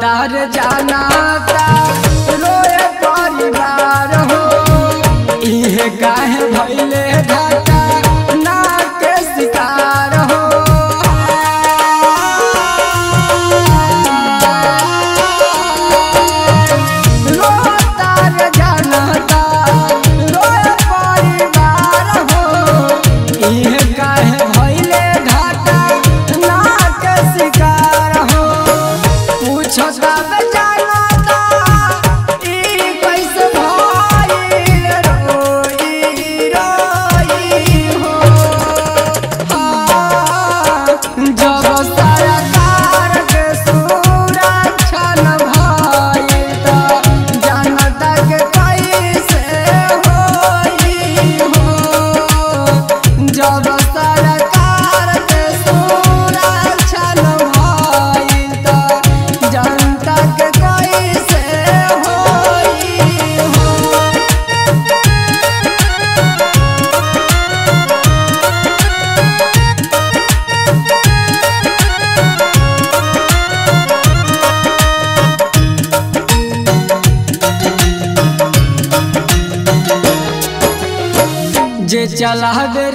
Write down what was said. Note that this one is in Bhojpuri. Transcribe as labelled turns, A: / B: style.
A: रोतार जानाता रोए परिवार हो इहे काहे भइले घाटा ना के शिकार हो। रोतार जानाता रोए परिवार हो इहे काहे भइले घाटा ना के शिकार हो। पूछता बेचारा ई कैसे भइल रोई रोई हो। जब सरकार के सुरक्षा न भइल त जनता के कैसे होई हो। जब सरकार के सुरक्षा न भइल त जनता के कैसे होई हो। जे चलावे